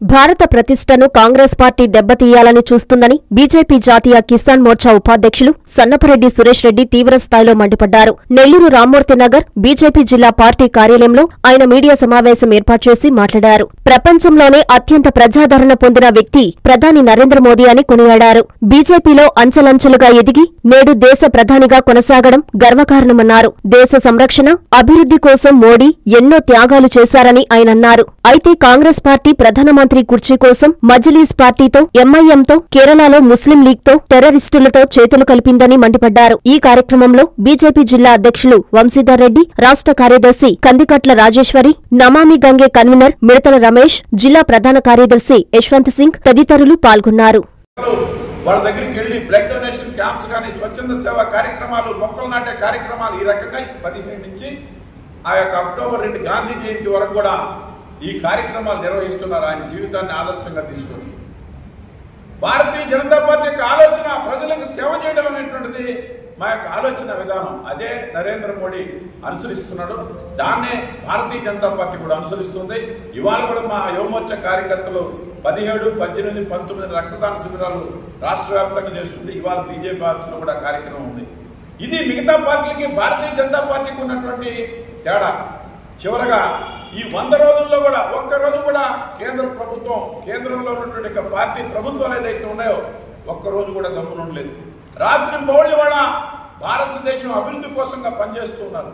భారత ప్రతిష్టను కాంగ్రెస్ పార్టీ దెబ్బతీయాలని చూస్తుందని బీజేపీ జాతీయ కిసాన్ మోర్చా ఉపాధ్యక్షులు సన్నపరెడ్డి సురేష్ రెడ్డి తీవ్రస్థాయిలో మండిపడ్డారు. నెల్లూరు రామ్మూర్తి నగర్ బీజేపీ జిల్లా పార్టీ కార్యాలయంలో ఆయన మీడియా సమావేశం ఏర్పాటు చేసి మాట్లాడారు. ప్రపంచంలోనే అత్యంత ప్రజాదరణ పొందిన వ్యక్తి ప్రధాని నరేంద్ర మోదీ అని కొనియాడారు. బీజేపీలో అంచెలంచెలుగా ఎదిగి నేడు దేశ ప్రధానిగా కొనసాగడం గర్వకారణమన్నారు. దేశ సంరక్షణ, అభివృద్ధి కోసం మోడీ ఎన్నో త్యాగాలు చేశారని ఆయనన్నారు. అయితే కాంగ్రెస్ పార్టీ ప్రధానమంత్రి కుర్చీ కోసం మజ్లీస్ పార్టీతో, ఎంఐఎంతో, కేరళలో ముస్లిం లీగ్తో, టెర్రరిస్టులతో చేతులు కలిపిందని మండిపడ్డారు. ఈ కార్యక్రమంలో బీజేపీ జిల్లా అధ్యక్షులు వంశీధర్ రెడ్డి, రాష్ట్ర కార్యదర్శి కందికట్ల రాజేశ్వరి, నమామి గంగే కన్వీనర్ మిడతల రమేష్, జిల్లా ప్రధాన కార్యదర్శి యశ్వంత్ సింగ్ తదితరులు పాల్గొన్నారు. వాళ్ళ దగ్గరికి వెళ్లి బ్లడ్ డొనేషన్ క్యాంప్స్ కానీ, స్వచ్ఛంద సేవా కార్యక్రమాలు, మొక్కలు నాటే కార్యక్రమాలు, ఈ రకంగా 15 నుంచి ఆ యొక్క అక్టోబర్ 2 గాంధీ జయంతి వరకు కూడా ఈ కార్యక్రమాలు నిర్వహిస్తున్నారు. ఆయన జీవితాన్ని ఆదర్శంగా తీసుకొని భారతీయ జనతా పార్టీ యొక్క ఆలోచన ప్రజలకు సేవ చేయడం అనేటువంటిది మా యొక్క ఆలోచన విధానం. అదే నరేంద్ర మోడీ అనుసరిస్తున్నాడు, దాన్నే భారతీయ జనతా పార్టీ కూడా అనుసరిస్తుంది. ఇవాళ కూడా మా యువమోర్చా కార్యకర్తలు 17, 18, 19 రక్తదాన శిబిరాలు రాష్ట్ర వ్యాప్తంగా చేస్తుంది. ఇవాళ బీజేపీ ఆఫీసులో కూడా కార్యక్రమం ఉంది. ఇది మిగతా పార్టీలకి భారతీయ జనతా పార్టీకి ఉన్నటువంటి తేడా. చివరగా ఈ 100 రోజుల్లో కూడా ఒక్కరోజు కూడా కేంద్ర ప్రభుత్వం, కేంద్రంలో ఉన్నటువంటి పార్టీ ప్రభుత్వాలు ఏదైతే ఉన్నాయో ఒక్కరోజు కూడా గమ్మునుండలేదు. రాత్రి పౌళ్ళు వాళ్ళ భారతదేశం అభివృద్ధి కోసంగా పనిచేస్తూ ఉన్నారు.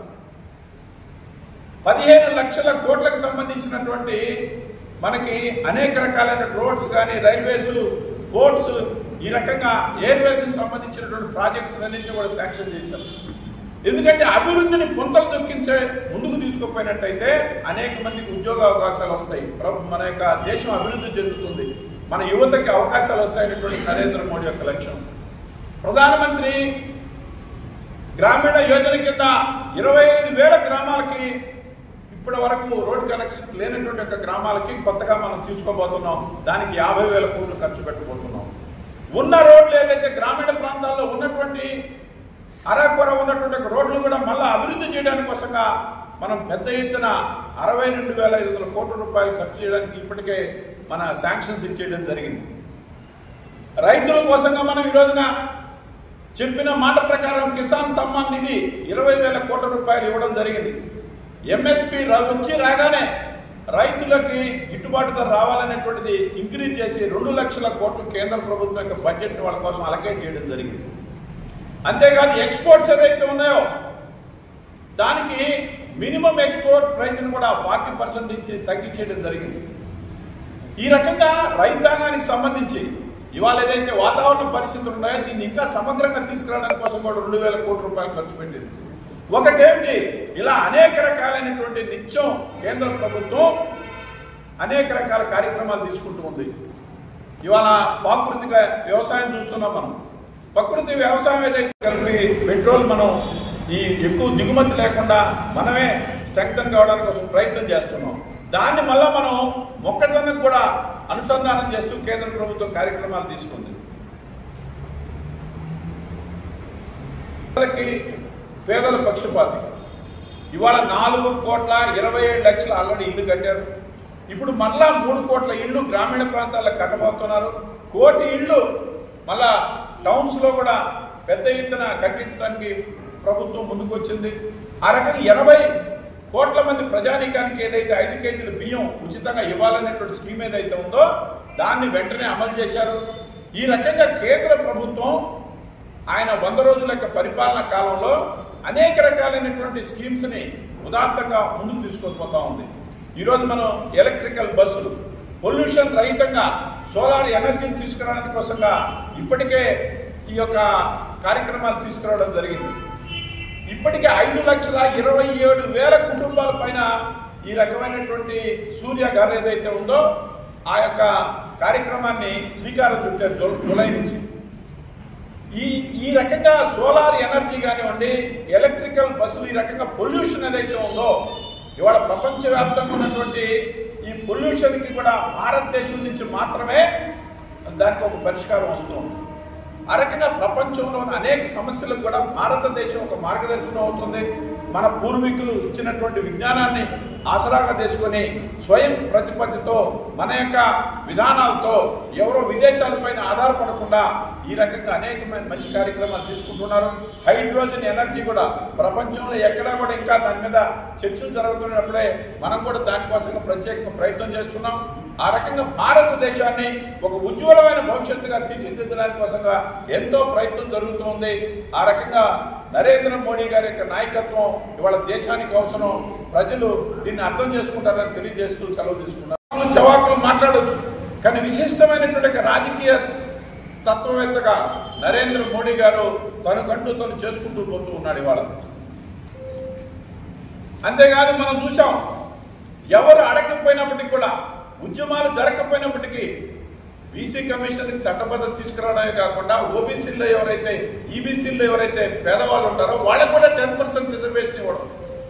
15 లక్షల కోట్లకు సంబంధించినటువంటి మనకి అనేక రకాలైన రోడ్స్ కానీ, రైల్వేస్, పోర్ట్స్, ఈ రకంగా ఎయిర్వేస్ కి సంబంధించినటువంటి ప్రాజెక్ట్స్ అన్నింటినీ కూడా శాంక్షన్ చేశారు. ఎందుకంటే అభివృద్ధిని పొంతలు దొక్కించే ముందుకు తీసుకుపోయినట్టయితే అనేక మందికి ఉద్యోగ అవకాశాలు వస్తాయి, మన యొక్క దేశం అభివృద్ధి చెందుతుంది, మన యువతకి అవకాశాలు వస్తాయనేటువంటి నరేంద్ర మోడీ యొక్క లక్ష్యం. ప్రధానమంత్రి గ్రామీణ యోజన కింద 25,000 గ్రామాలకి ఇప్పటి వరకు రోడ్ కనెక్షన్ లేనటువంటి యొక్క గ్రామాలకి కొత్తగా మనం తీసుకోబోతున్నాం. దానికి 50,000 కోట్లు ఖర్చు పెట్టబోతున్నాం. ఉన్న రోడ్లు ఏదైతే గ్రామీణ ప్రాంతాల్లో ఉన్నటువంటి అరాకొర ఉన్నటువంటి రోడ్లు కూడా మళ్ళా అభివృద్ధి చేయడానికి కోసంగా మనం పెద్ద ఎత్తున 62,500 కోట్ల రూపాయలు ఖర్చు చేయడానికి ఇప్పటికే మన శాంక్షన్స్ ఇచ్చేయడం జరిగింది. రైతుల కోసంగా మనం ఈ రోజున చెప్పిన మాట ప్రకారం కిసాన్ సమ్మాన్ నిధి 20,000 కోట్ల రూపాయలు ఇవ్వడం జరిగింది. ఎంఎస్పీ వచ్చి రాగానే రైతులకి గిట్టుబాటు ధర రావాలనేటువంటిది ఇంక్రీజ్ చేసి 2 లక్షల కోట్లు కేంద్ర ప్రభుత్వం యొక్క బడ్జెట్ వాళ్ళ కోసం అలకేట్ చేయడం జరిగింది. అంతేకాదు ఎక్స్పోర్ట్స్ ఏదైతే ఉన్నాయో దానికి మినిమం ఎక్స్పోర్ట్ ప్రైస్ని కూడా 40% నుంచి తగ్గించేయడం జరిగింది. ఈ రకంగా రైతాంగానికి సంబంధించి ఇవాళ ఏదైతే వాతావరణ పరిస్థితులు ఉన్నాయో దీన్ని ఇంకా సమగ్రంగా తీసుకురావడానికి కోసం కూడా 2,000 కోట్ల రూపాయలు ఖర్చు పెట్టింది. ఒకటేమిటి, ఇలా అనేక రకాలైనటువంటి నిత్యం కేంద్ర ప్రభుత్వం అనేక రకాల కార్యక్రమాలు తీసుకుంటూ ఉంది. ఇవాళ ప్రాకృతిక వ్యవసాయం చూస్తున్నాం మనం. ప్రకృతి వ్యవసాయం ఏదైతే కలిపి పెట్రోల్ మనం ఈ ఎక్కువ దిగుమతి లేకుండా మనమే స్ట్రెంగ్తన్ కావడానికి కోసం ప్రయత్నం చేస్తున్నాం. దాన్ని మళ్ళా మనం మొక్కజొన్నకు కూడా అనుసంధానం చేస్తూ కేంద్ర ప్రభుత్వం కార్యక్రమాలు తీసుకుంది. పేదల పక్షపాతి ఇవాళ 4,27,00,000 ఆల్రెడీ ఇల్లు కట్టారు. ఇప్పుడు మళ్ళా 3 కోట్ల ఇళ్లు గ్రామీణ ప్రాంతాల్లో కట్టబోతున్నారు. 1 కోటి ఇళ్లు మళ్ళా టౌన్స్ లో కూడా పెద్ద ఎత్తున కట్టించడానికి ప్రభుత్వం ముందుకొచ్చింది. ఆ రకంగా 80 కోట్ల మంది ప్రజానీకానికి ఏదైతే 5 కేజీల బియ్యం ఉచితంగా ఇవ్వాలనేటువంటి స్కీమ్ ఏదైతే ఉందో దాన్ని వెంటనే అమలు చేశారు. ఈ రకంగా కేంద్ర ప్రభుత్వం ఆయన 100 రోజుల యొక్క పరిపాలన కాలంలో అనేక రకాలైనటువంటి స్కీమ్స్ ని ఉదాత్తంగా ముందుకు తీసుకొనిపోతా ఉంది. ఈరోజు మనం ఎలక్ట్రికల్ బస్సులు, పొల్యూషన్ రహితంగా సోలార్ ఎనర్జీని తీసుకురావడానికి కోసంగా ఇప్పటికే ఈ యొక్క కార్యక్రమాలు తీసుకురావడం జరిగింది. ఇప్పటికే 5,27,000 కుటుంబాల పైన ఈ రకమైనటువంటి సూర్య గారు ఏదైతే ఉందో ఆ యొక్క కార్యక్రమాన్ని శ్రీకారం చుట్టారు జూలై నుంచి. ఈ రకంగా సోలార్ ఎనర్జీ కానివ్వండి, ఎలక్ట్రికల్ బస్సులు, ఈ రకంగా పొల్యూషన్ ఏదైతే ఉందో ఇవాళ ప్రపంచవ్యాప్తంగా ఉన్నటువంటి ఈ పొల్యూషన్కి కూడా భారతదేశం నుంచి మాత్రమే దానికి ఒక పరిష్కారం వస్తుంది. ఆ రకంగా ప్రపంచంలో అనేక సమస్యలకు కూడా భారతదేశం ఒక మార్గదర్శనం అవుతుంది. మన పూర్వీకులు ఇచ్చినటువంటి విజ్ఞానాన్ని ఆసరాగా తీసుకొని స్వయం ప్రతిపత్తితో మన యొక్క విధానాలతో ఎవరో విదేశాలపైన ఆధారపడకుండా ఈ రకంగా అనేకమైన మంచి కార్యక్రమాలు తీసుకుంటున్నారు. హైడ్రోజన్ ఎనర్జీ కూడా ప్రపంచంలో ఎక్కడా కూడా ఇంకా దాని మీద చర్చలు జరుగుతున్నప్పుడే మనం కూడా దానికోసం ప్రత్యేక ప్రయత్నం చేస్తున్నాం. ఆ రకంగా భారతదేశాన్ని ఒక ఉజ్వలమైన భవిష్యత్తుగా తీర్చిదిద్దడానికి కోసంగా ఎంతో ప్రయత్నం జరుగుతుంది. ఆ రకంగా నరేంద్ర మోడీ గారి యొక్క నాయకత్వం ఇవాళ దేశానికి అవసరం. ప్రజలు దీన్ని అర్థం చేసుకుంటారని తెలియజేస్తూ సెలవు తీసుకున్నారు. చవాకులు మాట్లాడవచ్చు, కానీ విశిష్టమైనటువంటి రాజకీయ తత్వవేత్తగా నరేంద్ర మోడీ గారు తనకంటూ తను చేసుకుంటూ పోతూ ఉన్నాడు ఇవాళ. అంతేకాదు మనం చూసాం, ఎవరు అడగకపోయినప్పటికీ కూడా, ఉద్యమాలు జరగకపోయినప్పటికీ బీసీ కమిషన్కి చట్టబద్ధత తీసుకురావడమే కాకుండా ఓబీసీల్లో ఎవరైతే ఈబీసీల్లో ఎవరైతే పేదవాళ్ళు ఉంటారో వాళ్ళకు కూడా 10% రిజర్వేషన్ ఇవ్వడం,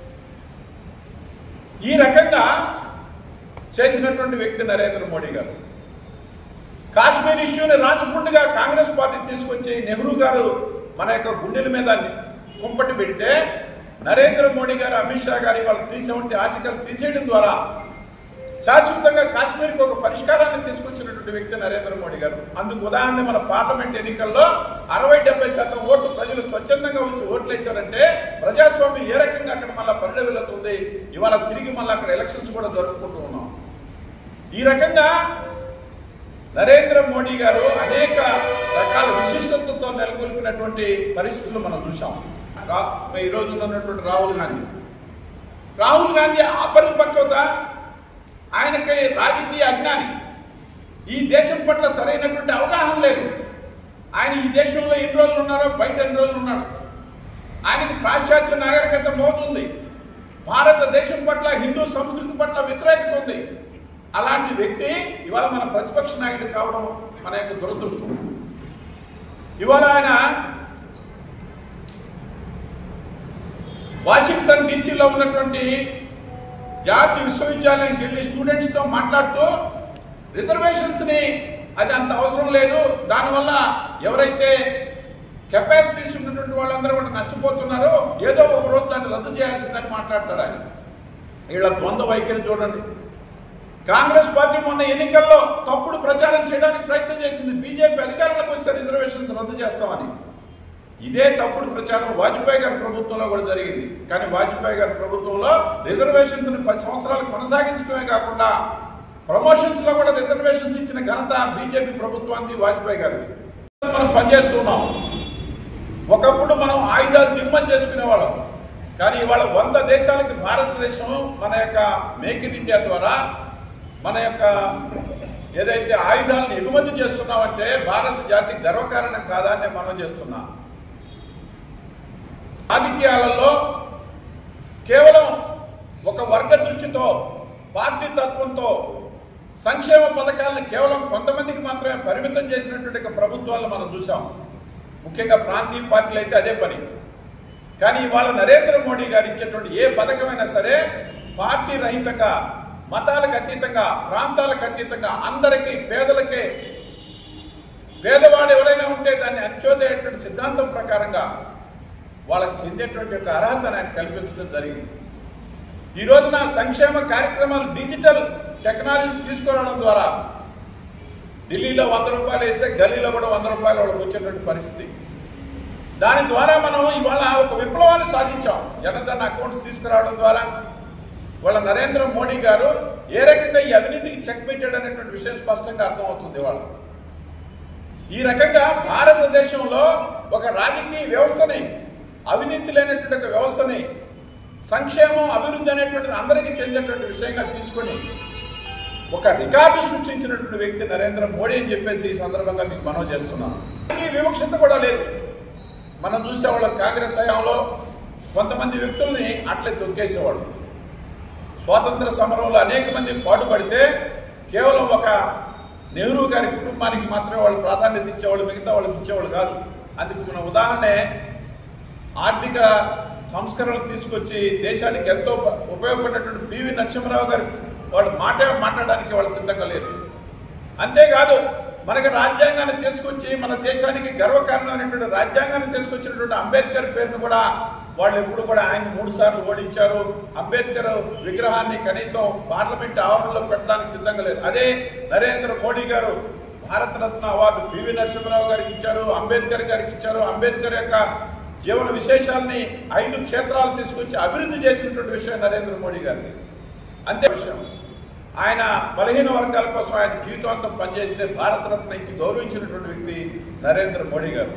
ఈ రకంగా చేసినటువంటి వ్యక్తి నరేంద్ర మోడీ గారు. కాశ్మీర్ ఇష్యూని రాచపుండుగా కాంగ్రెస్ పార్టీ తీసుకొచ్చి నెహ్రూ గారు మన యొక్క గుండెల మీద కుంపటి పెడితే నరేంద్ర మోడీ గారు, అమిత్ షా గారు వాళ్ళ 370 ఆర్టికల్ తీసేయడం ద్వారా శాశ్వతంగా కాశ్మీర్కి ఒక పరిష్కారాన్ని తీసుకొచ్చినటువంటి వ్యక్తి నరేంద్ర మోడీ గారు. అందుకు ఉదాహరణ మన పార్లమెంట్ ఎన్నికల్లో 60-70% ఓట్లు ప్రజలు స్వచ్ఛందంగా వచ్చి ఓట్లు వేశారంటే ప్రజాస్వామ్యం ఏ రకంగా అక్కడ మళ్ళీ పరిణమిల్లుతుంది. ఇవాళ తిరిగి మళ్ళీ అక్కడ ఎలక్షన్స్ కూడా జరుపుకుంటూ ఉన్నాం. ఈ రకంగా నరేంద్ర మోడీ గారు అనేక రకాల విశిష్టతతో నెలకొల్పినటువంటి పరిస్థితులు మనం చూసాం. ఈ రోజు ఉన్నటువంటి రాహుల్ గాంధీ అపరిపక్వత, ఆయనకి రాజకీయ అజ్ఞాని, ఈ దేశం పట్ల సరైనటువంటి అవగాహన లేదు. ఆయన ఈ దేశంలో ఎన్ని రోజులు ఉన్నారో బయట ఎన్ని రోజులు ఉన్నాడు. ఆయనకి పాశ్చాత్య నాగరికత మోతుంది, భారతదేశం పట్ల హిందూ సంస్కృతి పట్ల వ్యతిరేకత ఉంది. అలాంటి వ్యక్తి ఇవాళ మన ప్రతిపక్ష నాయకుడు కావడం మన యొక్క దురదృష్టం. ఇవాళ ఆయన వాషింగ్టన్ డీసీలో ఉన్నటువంటి జార్జ్ విశ్వవిద్యాలయానికి వెళ్ళి స్టూడెంట్స్తో మాట్లాడుతూ రిజర్వేషన్స్ని అది అంత అవసరం లేదు, దానివల్ల ఎవరైతే కెపాసిటీస్ ఉన్నటువంటి వాళ్ళందరూ కూడా నష్టపోతున్నారో ఏదో ఒక రోజు దాన్ని రద్దు చేయాల్సిందని మాట్లాడతాడు ఆయన. వీళ్ళ ద్వంద్వ వైఖరి చూడండి. కాంగ్రెస్ పార్టీ మొన్న ఎన్నికల్లో తప్పుడు ప్రచారం చేయడానికి ప్రయత్నం చేసింది. బీజేపీ అధికారంలోకి వస్తే రిజర్వేషన్స్ రద్దు చేస్తామని. ఇదే తప్పుడు ప్రచారం వాజ్పేయి గారి ప్రభుత్వంలో కూడా జరిగింది. కానీ వాజ్పేయి గారి ప్రభుత్వంలో రిజర్వేషన్స్ 10 సంవత్సరాలు కొనసాగించడమే కాకుండా ప్రమోషన్స్ లో కూడా రిజర్వేషన్స్ ఇచ్చిన ఘనత బీజేపీ ప్రభుత్వానికి, వాజ్పేయి గారికి. మనం పనిచేస్తున్నాం. ఒకప్పుడు మనం ఆయుధాలు దిగుమతి చేసుకునేవాళ్ళం, కానీ ఇవాళ 100 దేశాలకి భారతదేశం మన యొక్క మేక్ ఇన్ ఇండియా ద్వారా మన యొక్క ఏదైతే ఆయుధాలను ఎగుమతి చేస్తున్నామంటే భారత జాతి గర్వకారణం కాదా అని మనం చేస్తున్నాం. రాజకీయాలలో కేవలం ఒక వర్గ దృష్టితో, పార్టీ తత్వంతో సంక్షేమ పథకాలను కేవలం కొంతమందికి మాత్రమే పరిమితం చేసినటువంటి ప్రభుత్వాలను మనం చూసాం. ముఖ్యంగా ప్రాంతీయ పార్టీలు అయితే అదే పని. కానీ ఇవాళ నరేంద్ర మోడీ గారు ఇచ్చేటువంటి ఏ పథకమైనా సరే పార్టీ రహితంగా, మతాలకు అతీతంగా, ప్రాంతాలకు అతీతంగా అందరికీ, పేదలకే, పేదవాడు ఎవరైనా ఉంటే దాన్ని అంచోదేటువంటి సిద్ధాంతం ప్రకారంగా వాళ్ళకి చెందేటువంటి ఒక అర్హతను ఆయన కల్పించడం జరిగింది. ఈ రోజున సంక్షేమ కార్యక్రమాలు డిజిటల్ టెక్నాలజీ తీసుకురావడం ద్వారా ఢిల్లీలో 100 రూపాయలు వేస్తే గల్లీలో కూడా 100 రూపాయలు వాళ్ళకి వచ్చేటువంటి పరిస్థితి. దాని ద్వారా మనం ఇవాళ ఒక విప్లవాన్ని సాధించాం. జనధన్ అకౌంట్స్ తీసుకురావడం ద్వారా వాళ్ళ నరేంద్ర మోడీ గారు ఏ రకంగా ఈ అవినీతికి చెక్ పెట్టాడు అనేటువంటి విషయం స్పష్టంగా అర్థమవుతుంది. వాళ్ళ ఈ రకంగా భారతదేశంలో ఒక రాజకీయ వ్యవస్థని, అవినీతి లేనటువంటి ఒక వ్యవస్థని, సంక్షేమం, అభివృద్ధి అనేటువంటిది అందరికీ చెందేటువంటి విషయంగా తీసుకొని ఒక రికార్డు సృష్టించినటువంటి వ్యక్తి నరేంద్ర మోడీ అని చెప్పేసి ఈ సందర్భంగా మీకు మనవి చేస్తున్నాను. వివక్షత కూడా లేదు. మనం చూసేవాళ్ళం కాంగ్రెస్ హయాంలో కొంతమంది వ్యక్తుల్ని అట్లే తొక్కేసేవాళ్ళు. స్వాతంత్ర సమరంలో అనేక మంది పాటుపడితే కేవలం ఒక నెహ్రూ గారి కుటుంబానికి మాత్రమే వాళ్ళు ప్రాధాన్యత ఇచ్చేవాళ్ళు, మిగతా వాళ్ళకి ఇచ్చేవాళ్ళు కాదు. అందుకు మన ఉదాహరణే ఆర్థిక సంస్కరణలు తీసుకొచ్చి దేశానికి ఎంతో ఉపయోగపడినటువంటి పివి నరసింహరావు గారు వాళ్ళు మాట్లాడడానికి వాళ్ళు సిద్ధంగా లేదు. అంతేకాదు మనకు రాజ్యాంగాన్ని తీసుకొచ్చి మన దేశానికి గర్వకారణమైనటువంటి రాజ్యాంగాన్ని తీసుకొచ్చినటువంటి అంబేద్కర్ పేరును కూడా వాళ్ళు ఎప్పుడు కూడా ఆయన 3 సార్లు ఓడించారు. అంబేద్కర్ విగ్రహాన్ని కనీసం పార్లమెంట్ ఆవరణలో పెట్టడానికి సిద్ధంగా లేదు. అదే నరేంద్ర మోడీ గారు భారతరత్న అవార్డు పివి నరసింహరావు గారికి ఇచ్చారు, అంబేద్కర్ గారికి ఇచ్చారు. అంబేద్కర్ యొక్క జీవన విశేషాలని 5 క్షేత్రాలు తీసుకొచ్చి అభివృద్ధి చేసినటువంటి విషయం నరేంద్ర మోడీ గారిది. అంతే విషయం. ఆయన బలహీన వర్గాల కోసం ఆయన జీవితాంతం పనిచేస్తే భారతరత్న ఇచ్చి గౌరవించినటువంటి వ్యక్తి నరేంద్ర మోడీ గారు.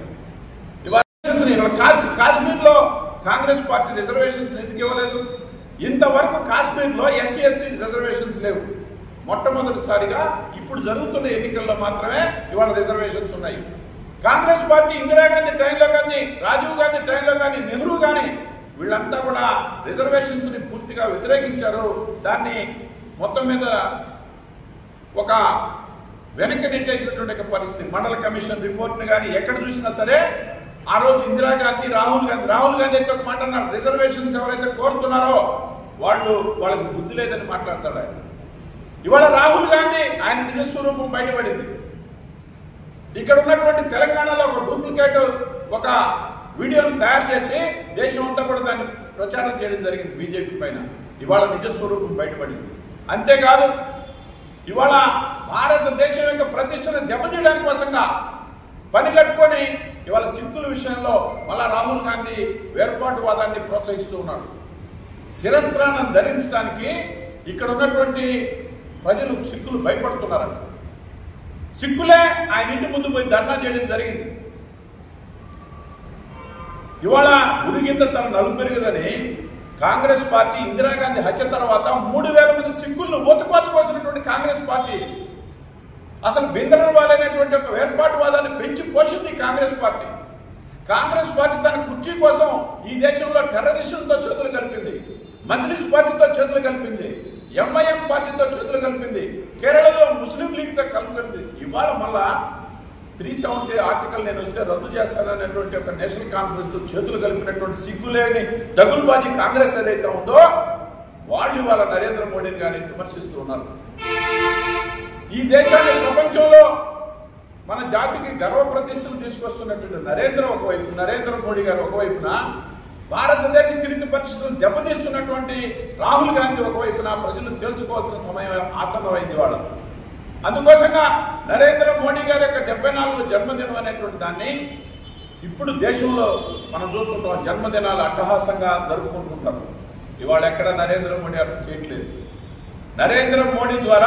కాశ్మీర్లో కాంగ్రెస్ పార్టీ రిజర్వేషన్స్ ఎందుకు ఇవ్వలేదు? ఇంతవరకు కాశ్మీర్లో ఎస్సీ ఎస్టీ రిజర్వేషన్స్ లేవు. మొట్టమొదటిసారిగా ఇప్పుడు జరుగుతున్న ఎన్నికల్లో మాత్రమే ఇవాళ రిజర్వేషన్స్ ఉన్నాయి. కాంగ్రెస్ పార్టీ ఇందిరాగాంధీ టైంలో కానీ, రాజీవ్ గాంధీ టైంలో కానీ, నెహ్రూ కానీ వీళ్ళంతా కూడా రిజర్వేషన్స్ ని పూర్తిగా వ్యతిరేకించారు. దాన్ని మొత్తం మీద ఒక వెనక్కి నెట్టేసినటువంటి పరిస్థితి. మండల కమిషన్ రిపోర్ట్ని కానీ ఎక్కడ చూసినా సరే ఆ రోజు ఇందిరాగాంధీ, రాహుల్ గాంధీ అయితే ఒక మాట అన్నారు, రిజర్వేషన్స్ ఎవరైతే కోరుతున్నారో వాళ్ళకి బుద్ధి లేదని మాట్లాడతాడు ఆయన. ఇవాళ రాహుల్ గాంధీ ఆయన నిజస్వరూపం బయటపడింది. ఇక్కడ ఉన్నటువంటి తెలంగాణలో ఒక డూప్లికేట్ ఒక వీడియోను తయారు చేసి దేశం అంతా కూడా దాన్ని ప్రచారం చేయడం జరిగింది బీజేపీ పైన. ఇవాళ నిజస్వరూపం బయటపడింది. అంతేకాదు ఇవాళ భారతదేశం యొక్క ప్రతిష్టను దెబ్బతీయడానికి కోసంగా పని కట్టుకొని ఇవాళ సిక్కుల విషయంలో మళ్ళా రాహుల్ గాంధీ వేర్పాటువాదాన్ని ప్రోత్సహిస్తూ ఉన్నాడు. శిరస్త్రాన్ని ధరించడానికి ఇక్కడ ఉన్నటువంటి ప్రజలు సిక్కులు భయపడుతున్నారంట. సిక్కులే ఆయన ఇంటి ముందు పోయి ధర్నా చేయడం జరిగింది. ఇవాళ ఉరిగింద తన నలుపెరుగదని కాంగ్రెస్ పార్టీ ఇందిరాగాంధీ హత్య తర్వాత 3000 మంది సిక్కులను ఓతుకోచుకోసినటువంటి కాంగ్రెస్ పార్టీ అసలు బిందరవాలైనటువంటి ఒక వేర్పాటువాదాన్ని పెంచి పోషింది కాంగ్రెస్ పార్టీ. కాంగ్రెస్ పార్టీ తన కుర్చీ కోసం ఈ దేశంలో టెర్రరిస్టులతో చేతులు కలిపింది, మజ్లిస్ పార్టీతో చేతులు కలిపింది, ఎంఐఎం పార్టీతో చేతులు కలిపింది, కేరళలో ముస్లిం లీగ్తో కలిపింది. ఇవాళ మళ్ళా 370 ఆర్టికల్ నేను వస్తే రద్దు చేస్తాననేటువంటి ఒక నేషనల్ కాన్ఫరెన్స్ తో చేతులు కలిపినటువంటి సిగ్గులేని దగులుబాజీ కాంగ్రెస్ ఏదైతే ఉందో వాళ్ళు ఇవాళ నరేంద్ర మోడీని కానీ విమర్శిస్తూ ఉన్నారు. ఈ దేశాన్ని ప్రపంచంలో మన జాతికి గర్వ ప్రతిష్టలు తీసుకొస్తున్నటువంటి నరేంద్ర మోడీ గారు ఒకవైపున, భారతదేశ కిరీట పరిస్థితులను దెబ్బతీస్తున్నటువంటి రాహుల్ గాంధీ ఒకవైపున ప్రజలు తేల్చుకోవాల్సిన సమయం ఆసన్నమైంది వాళ్ళ. అందుకోసంగా నరేంద్ర మోడీ గారి యొక్క 74వ జన్మదినం అనేటువంటి దాన్ని ఇప్పుడు దేశంలో మనం చూస్తుంటాం. జన్మదినాలు అట్టహాసంగా జరుపుకుంటుంటారు. ఇవాళ ఎక్కడ నరేంద్ర మోడీ అట్లా చేయట్లేదు. నరేంద్ర మోడీ ద్వారా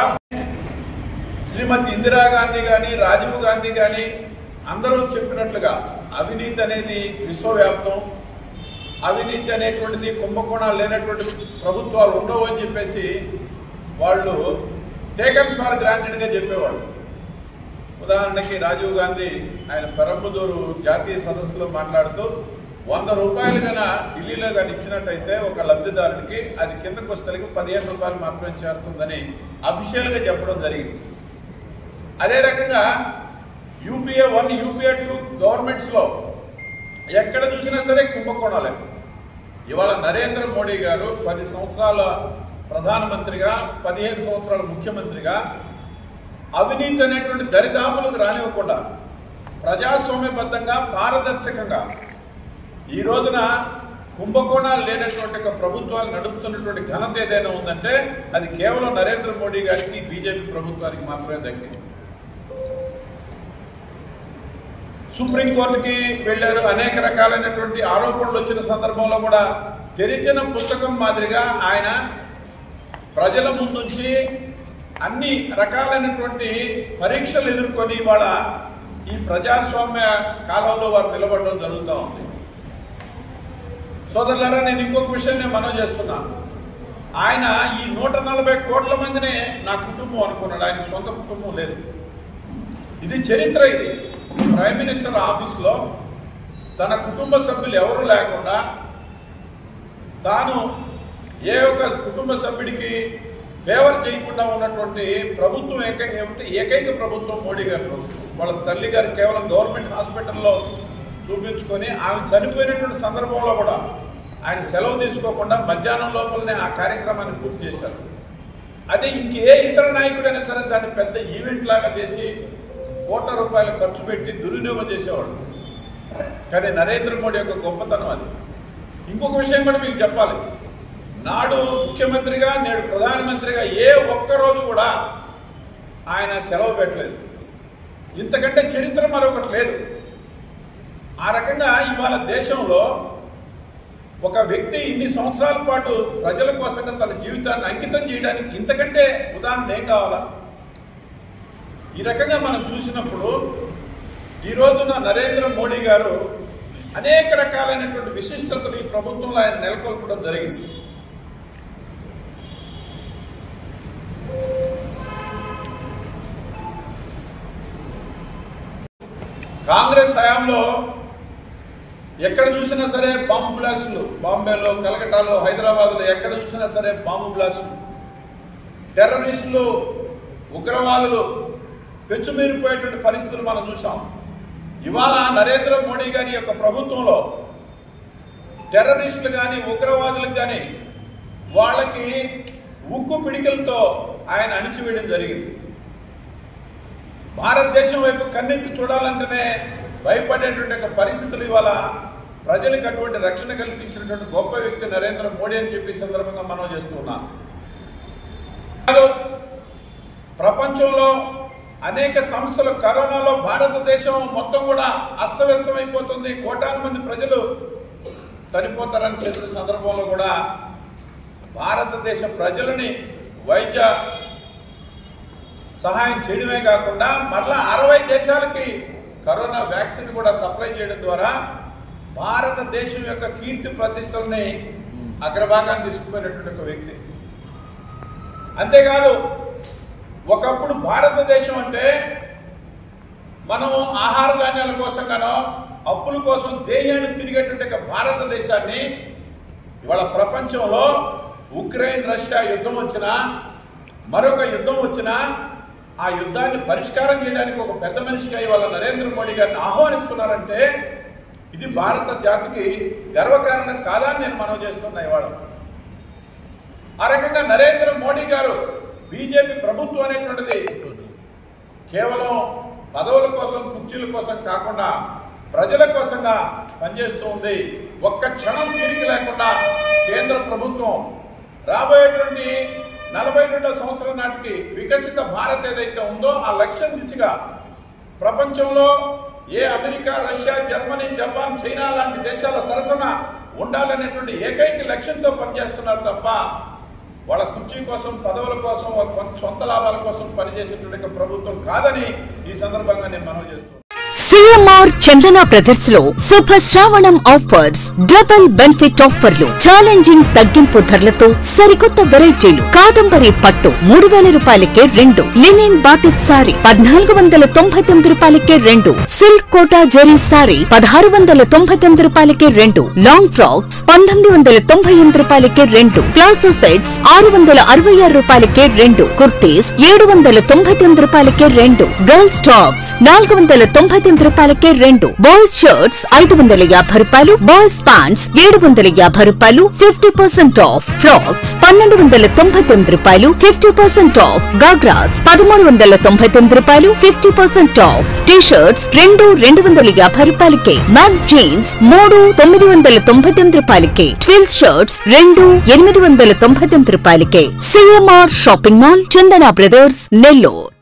శ్రీమతి ఇందిరాగాంధీ కానీ, రాజీవ్ గాంధీ కానీ అందరూ చెప్పినట్లుగా అవినీతి అనేది విశ్వవ్యాప్తం, అవినీతి అనేటువంటిది కుంభకోణాలు లేనటువంటి ప్రభుత్వాలు ఉండవు అని చెప్పేసి వాళ్ళు టేకన్ ఫర్ గ్రాంటెడ్గా చెప్పేవాడు. ఉదాహరణకి రాజీవ్ గాంధీ ఆయన పెరంబదూరు జాతీయ సదస్సులో మాట్లాడుతూ 100 రూపాయలు కన్నా ఢిల్లీలో కానీ ఇచ్చినట్టయితే ఒక లబ్ధిదారుడికి అది కిందకు వస్తేకి 15 రూపాయలు మాత్రమే చేరుతుందని అఫీషియల్గా చెప్పడం జరిగింది. అదే రకంగా యూపీఏ 1, యూపీఏ 2 గవర్నమెంట్స్లో ఎక్కడ చూసినా సరే కుంభకోణాలే. ఇవాళ నరేంద్ర మోడీ గారు 10 సంవత్సరాల ప్రధానమంత్రిగా, 15 సంవత్సరాల ముఖ్యమంత్రిగా అవినీతి అనేటువంటి దరిదాపులకు రానివ్వకుండా ప్రజాస్వామ్యబద్ధంగా, పారదర్శకంగా ఈ రోజున కుంభకోణాలు లేనటువంటి ఒక ప్రభుత్వాలు నడుపుతున్నటువంటి ఘనత ఏదైనా ఉందంటే అది కేవలం నరేంద్ర మోడీ గారికి, బీజేపీ ప్రభుత్వానికి మాత్రమే దక్కింది. సుప్రీంకోర్టుకి వెళ్లారు. అనేక రకాలైనటువంటి ఆరోపణలు వచ్చిన సందర్భంలో కూడా తెరిచిన పుస్తకం మాదిరిగా ఆయన ప్రజల ముందుంచి అన్ని రకాలైనటువంటి పరీక్షలు ఎదుర్కొని వాళ్ళ ఈ ప్రజాస్వామ్య కాలంలో వారు నిలబడడం జరుగుతూ ఉంది. సోదరులారా, నేను ఇంకొక విషయం నేను మనవి చేస్తున్నాను. ఆయన ఈ 140 కోట్ల మందినే నా కుటుంబం అనుకున్నాడు. ఆయన సొంత కుటుంబం లేదు. ఇది చరిత్ర. ఇది ప్రైమ్ మినిస్టర్ ఆఫీస్లో తన కుటుంబ సభ్యులు ఎవరు లేకుండా తాను ఏ ఒక్క కుటుంబ సభ్యుడికి ఫేవర్ చేయకుండా ఉన్నటువంటి ప్రభుత్వం ఏకైక ప్రభుత్వం మోడీ గారి ప్రభుత్వం. వాళ్ళ తల్లి గారు కేవలం గవర్నమెంట్ హాస్పిటల్లో చూపించుకొని ఆమె చనిపోయినటువంటి సందర్భంలో కూడా ఆయన సెలవు తీసుకోకుండా మధ్యాహ్నం లోపలనే ఆ కార్యక్రమాన్ని పూర్తి చేశారు. అదే ఇంకే ఇతర నాయకుడైనా సరే దాన్ని పెద్ద ఈవెంట్ లాగా చేసి కోట్ల రూపాయలు ఖర్చు పెట్టి దుర్వినియోగం చేసేవాడు. కానీ నరేంద్ర మోడీ యొక్క గొప్పతనం అది. ఇంకొక విషయం కూడా మీకు చెప్పాలి. నాడు ముఖ్యమంత్రిగా నేడు ప్రధానమంత్రిగా ఏ ఒక్కరోజు కూడా ఆయన సెలవు పెట్టలేదు. ఇంతకంటే చరిత్ర మరొకటి లేదు. ఆ రకంగా ఇవాళ దేశంలో ఒక వ్యక్తి ఇన్ని సంవత్సరాల పాటు ప్రజల కోసంగా తన జీవితాన్ని అంకితం చేయడానికి ఇంతకంటే ఉదాహరణ ఏం కావాలా? ఈ రకంగా మనం చూసినప్పుడు ఈ రోజున నరేంద్ర మోడీ గారు అనేక రకాలైనటువంటి విశిష్టతలు ఈ ప్రభుత్వంలో ఆయన నెలకొల్పడం జరిగింది. కాంగ్రెస్ హయాంలో ఎక్కడ చూసినా సరే బాంబు బ్లాస్టులు, బాంబేలో, కలకటాలో, హైదరాబాద్లో ఎక్కడ చూసినా సరే బాంబు బ్లాస్టులు, టెర్రరిస్టులు, ఉగ్రవాదులు పెచ్చుమీరిపోయేటువంటి పరిస్థితులు మనం చూసాం. ఇవాళ నరేంద్ర మోడీ గారి యొక్క ప్రభుత్వంలో టెర్రరిస్టులు కానీ ఉగ్రవాదులకు కానీ వాళ్ళకి ఉక్కు పిడికలతో ఆయన అణిచివేయడం జరిగింది. భారతదేశం వైపు కన్నెత్తి చూడాలంటేనే భయపడేటువంటి పరిస్థితులు ఇవాళ ప్రజలకు అటువంటి రక్షణ కల్పించినటువంటి గొప్ప వ్యక్తి నరేంద్ర మోడీ అని చెప్పి సందర్భంగా మనం చేస్తున్నాం. ప్రపంచంలో అనేక సంస్థలు కరోనాలో భారతదేశం మొత్తం కూడా అస్తవ్యస్తమైపోతుంది, కోటాను మంది ప్రజలు చనిపోతారని చెప్పిన సందర్భంలో కూడా భారతదేశ ప్రజలని వైద్య సహాయం చేయడమే కాకుండా మరలా 60 దేశాలకి కరోనా వ్యాక్సిన్ కూడా సప్లై చేయడం ద్వారా భారతదేశం యొక్క కీర్తి ప్రతిష్టల్ని అగ్రభాగాన్ని తీసుకుపోయినటువంటి ఒక వ్యక్తి. అంతేకాదు ఒకప్పుడు భారతదేశం అంటే మనము ఆహార ధాన్యాల కోసం గానో అప్పుల కోసం దేశాన్ని తిరిగేటువంటి భారతదేశాన్ని ఇవాళ ప్రపంచంలో ఉక్రెయిన్ రష్యా యుద్ధం వచ్చినా మరొక యుద్ధం వచ్చినా ఆ యుద్ధాన్ని పరిష్కారం చేయడానికి ఒక పెద్ద మనిషిగా ఇవాళ నరేంద్ర మోడీ గారిని ఆహ్వానిస్తున్నారంటే ఇది భారత జాతికి గర్వకారణం కాదని నేను మనవి చేస్తున్నా. ఇవాళ ఆ రకంగా నరేంద్ర మోడీ గారు బీజేపీ ప్రభుత్వం అనేటువంటిది కేవలం పదవుల కోసం కుర్చీల కోసం కాకుండా ప్రజల కోసంగా పనిచేస్తూ ఉంది. ఒక్క క్షణం తీరిక లేకుండా కేంద్ర ప్రభుత్వం రాబోయేటువంటి 42వ సంవత్సరం నాటికి వికసిత భారత్ ఏదైతే ఉందో ఆ లక్ష్యం దిశగా ప్రపంచంలో ఏ America, Russia, Germany, Japan, China లాంటి దేశాల సరసన ఉండాలనేటువంటి ఏకైక లక్ష్యంతో పనిచేస్తున్నారు తప్ప వాళ్ళ కుర్చీ కోసం, పదవుల కోసం, సొంత లాభాల కోసం పనిచేసేటువంటి ప్రభుత్వం కాదని ఈ సందర్భంగా నేను మనవి చేస్తున్నాను. సిఎంఆర్ చందన బ్రదర్స్ లో శుభ శ్రావణం ఆఫర్స్, డబుల్ బెనిఫిట్ ఆఫర్లు, ఛాలెంజింగ్ తగ్గింపు ధరలతో సరికొత్త వెరైటీలు. కాదంబరి పట్టు 3000 రూపాయలకే 2, లినిన్ బాతిక్ సారీ 1499 రూపాయలకే 2, సిల్క్ కోటా జరీ సారీ 1699 రూపాయలకే 2, లాంగ్ ఫ్రాక్స్ 1998 రూపాయలకే 2, ప్లాజో సెట్స్ 666 రూపాయలకే 2, కుర్తీస్ 799 రూపాయలకే 2, గర్ల్స్ టాప్స్ 499 రూపాయలకే 2, బాయ్స్ షర్ట్స్ 550 రూపాయలు, బాయ్స్ ప్యాంట్స్ 750 రూపాయలు 50% ఆఫ్, ఫ్రాక్స్ 1299 రూపాయలు 50% ఆఫ్, గాగ్రాస్ 1399 రూపాయలు 50% ఆఫ్, టీ షర్ట్స్ 250 రూపాయలకే, మ్యాక్స్ జీన్స్ 999 రూపాయలకే, ట్విల్స్ షర్ట్స్ 899 రూపాయలకే. CMR shopping mall, Chandana brothers, Nellore.